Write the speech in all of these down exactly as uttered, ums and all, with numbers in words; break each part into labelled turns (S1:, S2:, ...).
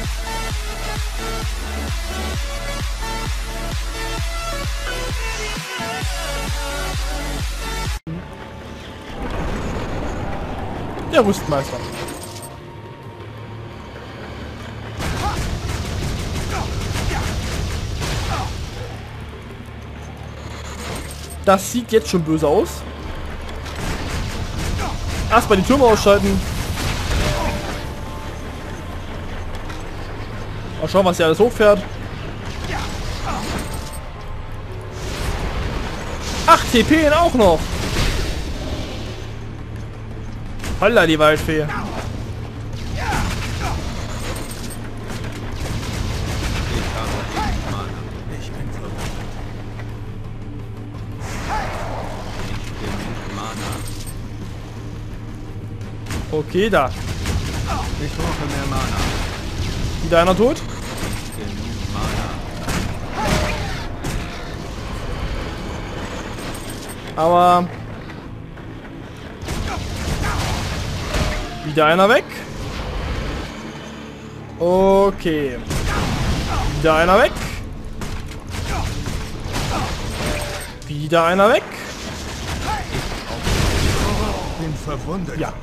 S1: Der Rüstmeister. Das sieht jetzt schon böse aus. Erstmal die Türme ausschalten. Mal schauen, was hier alles hochfährt. acht T P auch noch. Holla, die Waldfee. Okay, da.
S2: Ich brauche mehr Mana.
S1: Wieder einer tot? Aber wieder einer weg. Okay. Wieder einer weg. Wieder einer weg.
S2: Ich bin verwundet.
S1: Ja.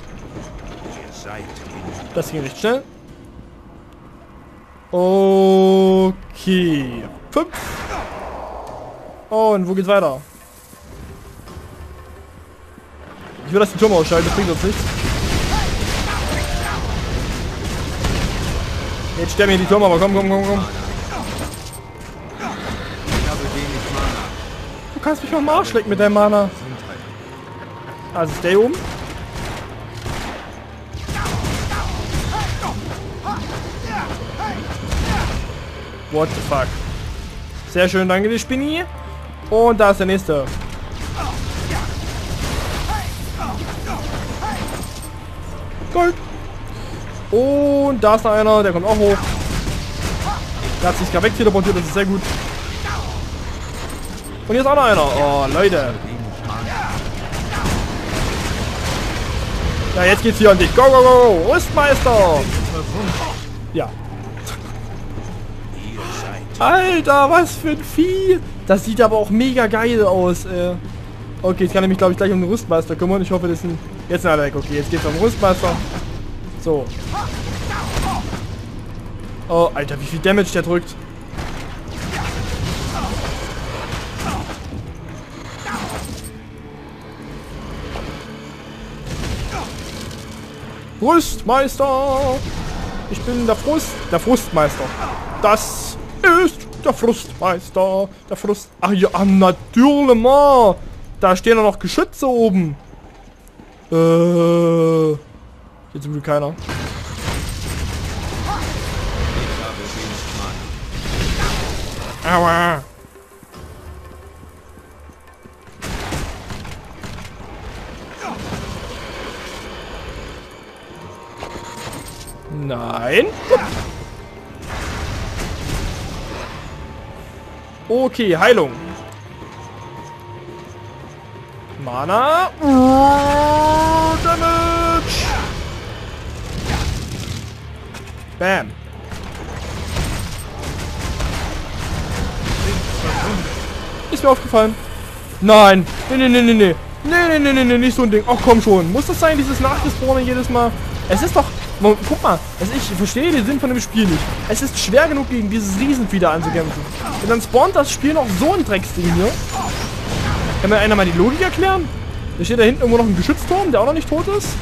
S1: Das ging recht schnell. Okay. Fünf. Und wo geht's weiter? Ich will das den Turm ausschalten, das bringt uns nichts. Jetzt sterben hier die Türme, aber komm, komm, komm, komm. Du kannst mich mal am Arsch lecken mit deinem Mana. Also stay oben. What the fuck. Sehr schön, danke dir, Spinni. Und da ist der nächste. Gold. Und da ist noch einer, der kommt auch hoch. Der hat sich gerade weg teleportiert, das ist sehr gut. Und hier ist auch noch einer. Oh, Leute. Ja, jetzt geht's hier an dich. Go, go, go. Rüstmeister. Ja. Alter, was für ein Vieh. Das sieht aber auch mega geil aus. Äh. Okay, jetzt kann ich mich, glaube ich, gleich um den Rüstmeister kümmern. Ich hoffe, das sind... Jetzt sind alle weg. Okay, jetzt geht's um den Rüstmeister. So. Oh, Alter, wie viel Damage der drückt. Rüstmeister! Ich bin der Frust... Der Frustmeister. Das ist der Frustmeister. Der Frust... Ach ja, natürlich mal. Da stehen doch noch Geschütze oben. Äh... Jetzt will keiner. Aua. Nein. Okay, Heilung. Mana. Oh, Damage. Bam. Ist mir aufgefallen. Nein. Nee, nee, nee, nee, nee. Nee, nee, nee, nee, nicht so ein Ding. Ach komm schon. Muss das sein, dieses Nachgespawnen jedes Mal? Es ist doch... Guck mal, also ich verstehe den Sinn von dem Spiel nicht. Es ist schwer genug, gegen dieses Riesenvieh anzukämpfen. Und dann spawnt das Spiel noch so ein Drecksding hier. Kann mir einer mal die Logik erklären? Da steht da hinten irgendwo noch ein Geschützturm, der auch noch nicht tot ist.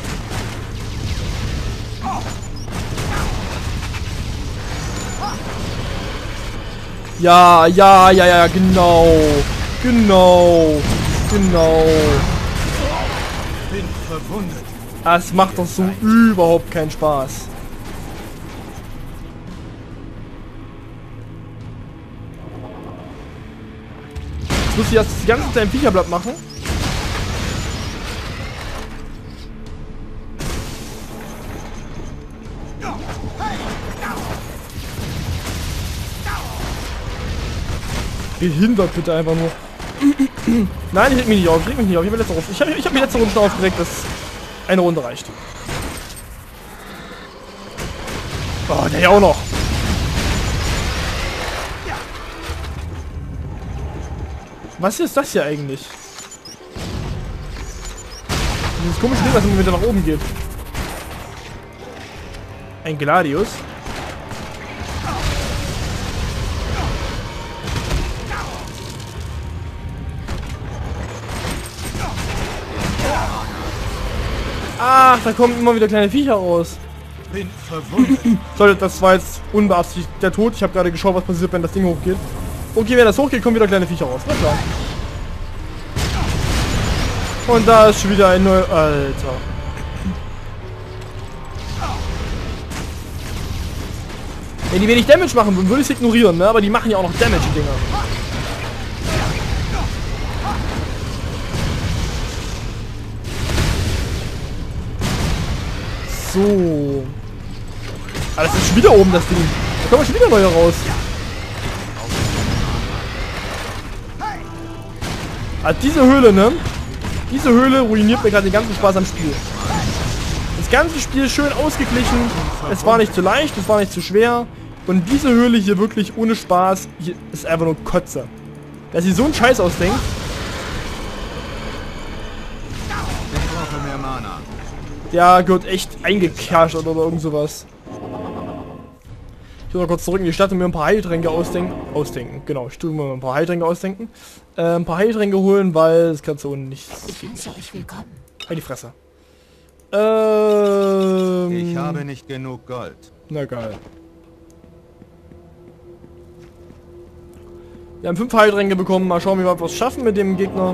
S1: Ja, ja, ja, ja, genau. Genau. Genau.
S2: Bin verwundet.
S1: Das macht doch so überhaupt keinen Spaß. Jetzt muss ich das die ganze Zeit im Viecherblatt machen. Behindert bitte einfach nur. Nein, ich reg mich nicht auf, ich reg mich nicht auf. Ich habe letzte Runde. Ich habe ich hab mich letzte Runde schon aufgeregt, dass eine Runde reicht. Oh, der hier auch noch. Was ist das hier eigentlich? Dieses komische Ding, was immer wieder nach oben geht. Ein Gladius. Ach, da kommen immer wieder kleine Viecher raus.
S2: Bin verwundet.
S1: Leute, das war jetzt unbeabsichtigt der Tod. Ich habe gerade geschaut, was passiert, wenn das Ding hochgeht. Okay, wenn das hochgeht, kommen wieder kleine Viecher raus. Na klar. Und da ist schon wieder ein neuer... Alter. Wenn die wenig Damage machen würden, würde ich es ignorieren, ne? Aber die machen ja auch noch Damage, die Dinger. So. Ah, das ist schon wieder oben, das Ding. Da kommen schon wieder neue raus. Ah, diese Höhle, ne? Diese Höhle ruiniert mir gerade den ganzen Spaß am Spiel. Das ganze Spiel ist schön ausgeglichen. Es war nicht zu leicht, es war nicht zu schwer. Und diese Höhle hier wirklich ohne Spaß, hier ist einfach nur Kotze. Dass sie so einen Scheiß ausdenkt.
S2: Ich brauche mehr Mana.
S1: Der gehört echt eingekerscht oder irgend sowas. Ich muss mal kurz zurück in die Stadt und mir ein paar Heiltränke ausdenken. Ausdenken, genau. Ich tue mir ein paar Heiltränke ausdenken. Äh, ein paar Heiltränke holen, weil das kannst du nicht.
S3: Ich heiße euch willkommen.
S1: Halt die Fresse. Ähm.
S2: Ich habe nicht genug Gold.
S1: Na geil. Wir haben fünf Heiltränke bekommen. Mal schauen, wie wir was schaffen mit dem Gegner.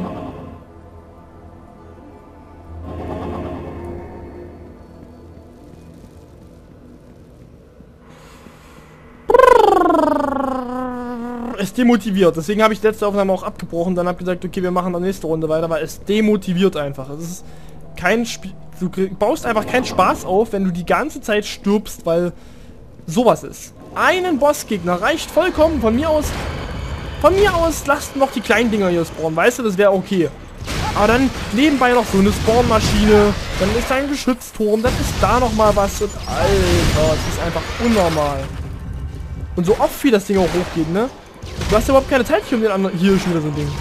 S1: Es demotiviert. Deswegen habe ich die letzte Aufnahme auch abgebrochen. Dann habe gesagt, okay, wir machen dann nächste Runde weiter, weil es demotiviert einfach. Es ist kein Spiel. Du baust einfach keinen Spaß auf, wenn du die ganze Zeit stirbst, weil sowas ist. Einen Bossgegner reicht vollkommen. Von mir aus. Von mir aus lasst noch die kleinen Dinger hier spawnen. Weißt du, das wäre okay. Aber dann nebenbei noch so eine Spawnmaschine. Dann ist da ein Geschützturm. Dann ist da noch mal was. Und Alter, das ist einfach unnormal. Und so oft wie das Ding auch hochgeht, ne? Du hast ja überhaupt keine Zeit hier um den anderen. Hier ist schon wieder so ein Ding.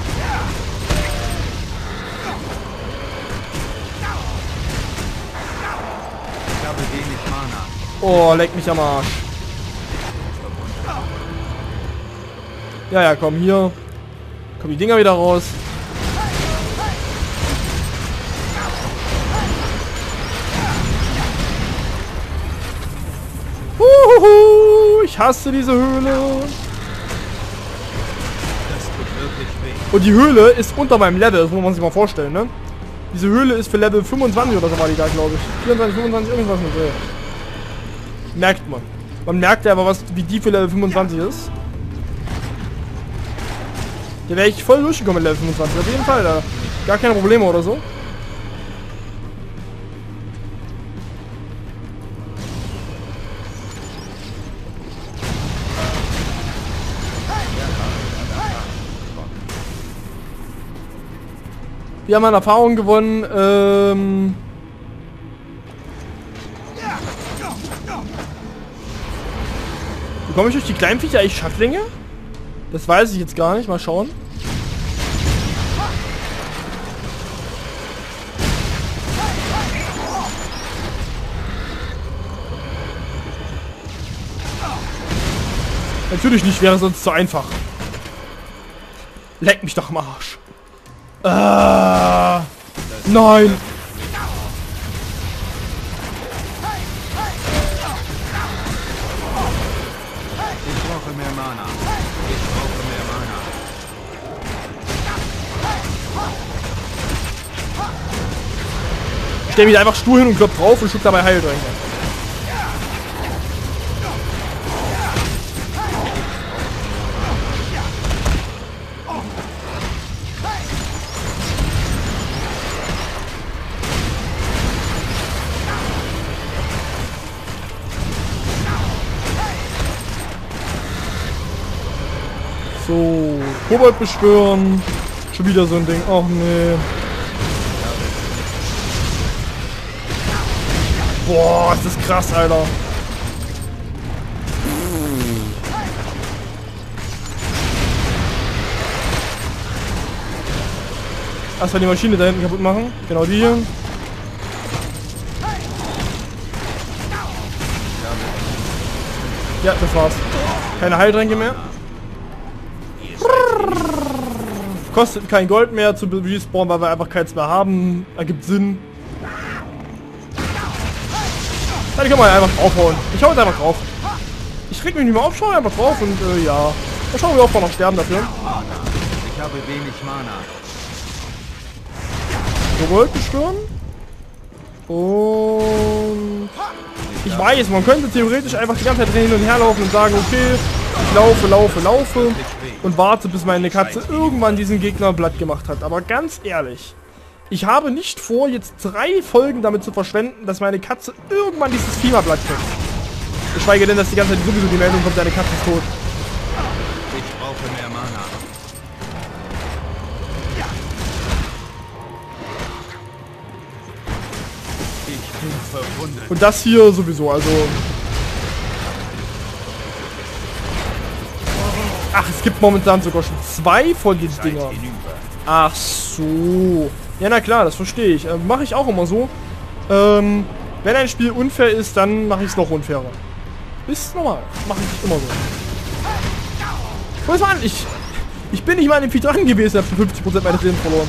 S2: Ich habe wenig Mana.
S1: Oh, leck mich am Arsch. Ja, ja, komm, hier. Kommen die Dinger wieder raus. Uhuhu, ich hasse diese Höhle.
S2: Das tut wirklich weh.
S1: Und die Höhle ist unter meinem Level, das muss man sich mal vorstellen, ne? Diese Höhle ist für Level fünfundzwanzig oder so war die da, glaube ich. vierundzwanzig, fünfundzwanzig, irgendwas mit Höhe. Merkt man. Man merkt ja aber, was, wie die für Level fünfundzwanzig ist. Da wäre ich voll durchgekommen mit Level fünfundzwanzig, auf jeden Fall, da. Gar keine Probleme oder so. Wir haben an Erfahrung gewonnen, ähm... bekomme ich durch die kleinen Viecher eigentlich Schattlinge? Das weiß ich jetzt gar nicht, mal schauen. Natürlich nicht, wäre sonst zu einfach. Leck mich doch am Arsch. Ah, nein.
S2: Ich brauche mehr Mana. Ich brauche mehr Mana.
S1: Ich stelle mich einfach stur hin und klopf drauf und schluck dabei Heiltränke. So, Kobold beschwören. Schon wieder so ein Ding. Ach nee. Boah, ist das krass, Alter. Erstmal die Maschine da hinten kaputt machen. Genau die hier. Ja, das war's. Keine Heiltränke mehr. Kostet kein Gold mehr zu respawnen, weil wir einfach keins mehr haben. Ergibt Sinn. Dann kann man ja einfach draufhauen. Ich hau jetzt einfach drauf. Ich reg mich nicht mehr auf, schau einfach drauf und äh, ja. Mal schauen, wie oft wir noch sterben dafür.
S2: Ich habe wenig Mana.
S1: Gewollt gestorben. Und ich weiß, man könnte theoretisch einfach die ganze Zeit hin und her laufen und sagen, okay, ich laufe, laufe, laufe und warte, bis meine Katze irgendwann diesen Gegner platt gemacht hat. Aber ganz ehrlich, ich habe nicht vor, jetzt drei Folgen damit zu verschwenden, dass meine Katze irgendwann dieses Vieh mal platt kriegt. Geschweige denn, dass die ganze Zeit sowieso die Meldung kommt, deine Katze ist tot.
S2: Ich brauche mehr Mana. Ich bin verwundet.
S1: Und das hier sowieso, also... Ach, es gibt momentan sogar schon zwei von diesen Dinger. Ach so. Ja, na klar, das verstehe ich. Äh, mache ich auch immer so. Ähm, wenn ein Spiel unfair ist, dann mache ich es noch unfairer. Ist normal. Mache ich immer so. Guck mal an, ich, ich bin nicht mal an dem Vieh dran gewesen, habe schon fünfzig Prozent meines Lebens verloren.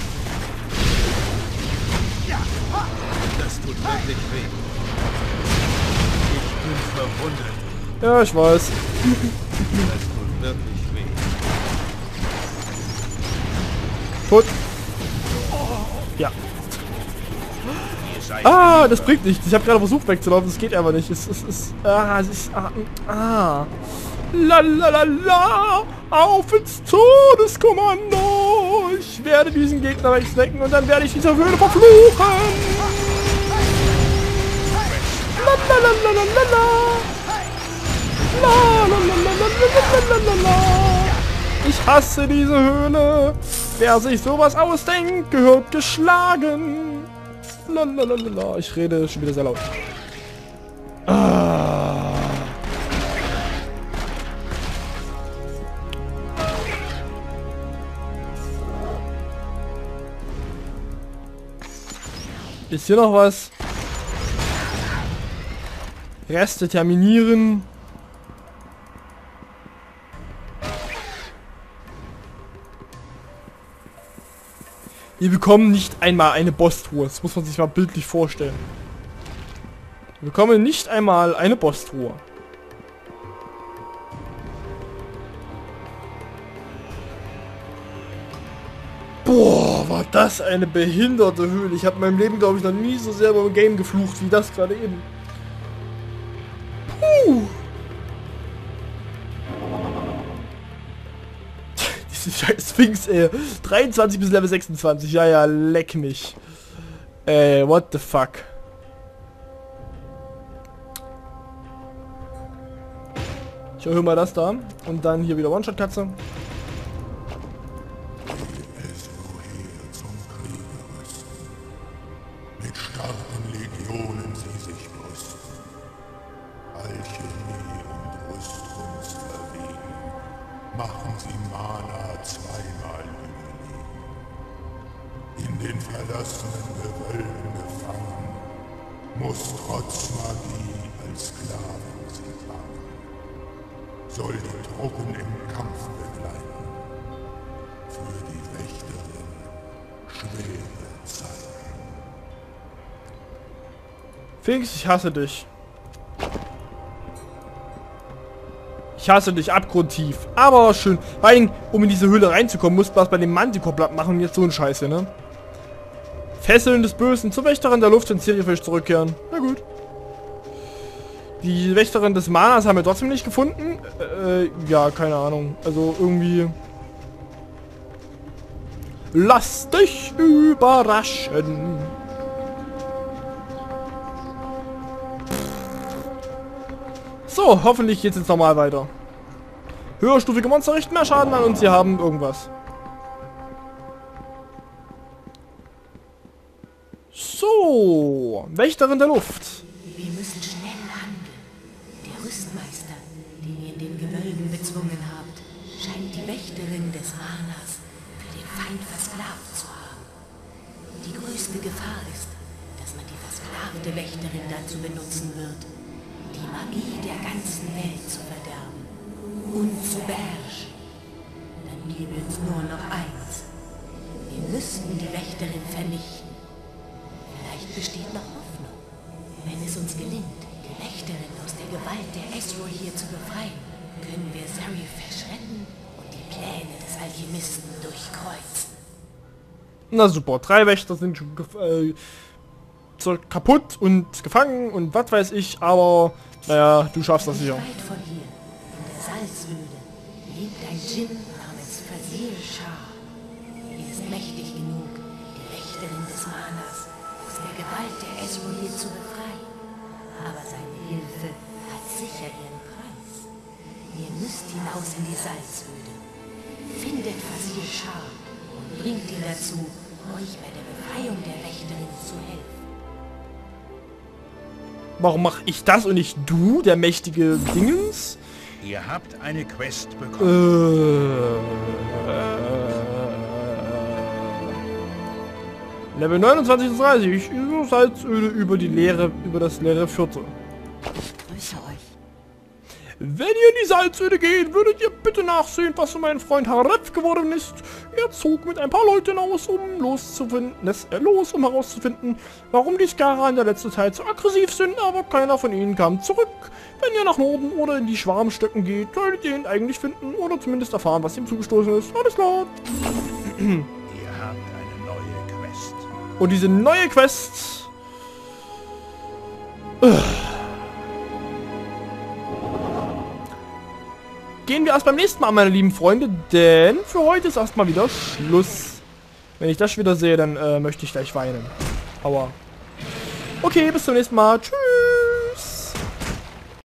S2: Das tut wirklich weh. Ich bin verwundet.
S1: Ja, ich weiß.
S2: Das tut wirklich weh.
S1: Tot. Ja. Ah, das bringt nichts. Ich habe gerade versucht wegzulaufen, das geht aber nicht. Es ist, es ist, ah, es ist, ah, ah. La la la la, auf ins Todeskommando. Ich werde diesen Gegner wegsnacken und dann werde ich dieser Höhle verfluchen. La la la la la la la. La la la la la la la la. Ich hasse diese Höhle. Wer sich sowas ausdenkt, gehört geschlagen. Lalalala. Ich rede schon wieder sehr laut. Ah. Ist hier noch was? Reste terminieren. Wir bekommen nicht einmal eine Boss-Truhe. Das muss man sich mal bildlich vorstellen. Wir bekommen nicht einmal eine Boss-Truhe. Boah, war das eine behinderte Höhle. Ich habe in meinem Leben, glaube ich, noch nie so sehr beim Game geflucht wie das gerade eben. Puh. Diese scheiß Sphinx, ey. dreiundzwanzig bis Level sechsundzwanzig. Ja, ja, leck mich. Ey, what the fuck. Ich erhöhe mal das da. Und dann hier wieder One-Shot-Katze.
S3: Mit starken Legionen sie sich brüsten. Alchemie und Rüstungsverwegen machen sie Mana zweimal überlegen. In den verlassenen Gewölben gefangen, muss trotz Magie als Sklaven sie fangen. Soll die Truppen im Kampf begleiten. Für die Wächterin schwere Zeiten.
S1: Phoenix, ich hasse dich. Ich hasse dich abgrundtief. Aber schön. Vor allem, um in diese Höhle reinzukommen, musst du was bei dem Manticore platt machen und jetzt so ein Scheiße, ne? Fesseln des Bösen zur Wächterin der Luft in Sirifisch zurückkehren. Na gut. Die Wächterin des Manas haben wir trotzdem nicht gefunden. Äh, ja, keine Ahnung. Also irgendwie... Lass dich überraschen. So, hoffentlich geht es jetzt normal weiter. Höherstufige Monster richten mehr Schaden an und sie haben irgendwas. So, Wächterin der Luft.
S4: Wir müssen schnell handeln. Der Rüstmeister, den ihr in den Gewölben bezwungen habt, scheint die Wächterin des Manas für den Feind versklavt zu haben. Wächterin dazu benutzen wird, die Magie der ganzen Welt zu verderben und zu beherrschen. Dann gäbe es nur noch eins. Wir müssten die Wächterin vernichten. Vielleicht besteht noch Hoffnung. Wenn es uns gelingt, die Wächterin aus der Gewalt der Ezreal hier zu befreien, können wir Zarifesh retten und die Pläne des Alchemisten durchkreuzen.
S1: Na super, drei Wächter sind schon äh, so kaputt und gefangen und was weiß ich, aber naja, du schaffst das sicher.
S4: Weit von hier, in der Salzöde, lebt ein Djinn namens Fazil Shah. Er ist mächtig genug, die Wächterin des Manas aus der Gewalt der Ezreal hier zu befreien. Aber seine Hilfe hat sicher ihren Preis. Ihr müsst hinaus in die Salzöde. Findet Fazil Shah und bringt ihn dazu, euch bei der Befreiung der Wächterin zu helfen.
S1: Warum mache ich das und nicht du, der mächtige Dingens?
S2: Ihr habt eine Quest bekommen.
S1: Äh, Level neunundzwanzig bis dreißig. Salzöde über die leere, über das leere Viertel.
S4: Grüße euch.
S1: Wenn ihr in die Salzöde geht, würdet ihr bitte nachsehen, was um meinen Freund Haref geworden ist. Er zog mit ein paar Leuten aus, um loszufinden, äh, los, um herauszufinden, warum die Skara in der letzten Zeit so aggressiv sind, aber keiner von ihnen kam zurück. Wenn ihr nach Norden oder in die Schwarmstöcken geht, solltet ihr ihn eigentlich finden oder zumindest erfahren, was ihm zugestoßen ist. Alles klar.
S2: Ihr habt eine neue Quest.
S1: Und diese neue Quest... Äh, gehen wir erst beim nächsten Mal, meine lieben Freunde, denn für heute ist erstmal wieder Schluss. Wenn ich das wieder sehe, dann äh, möchte ich gleich weinen. Aua. Okay, bis zum nächsten Mal. Tschüss.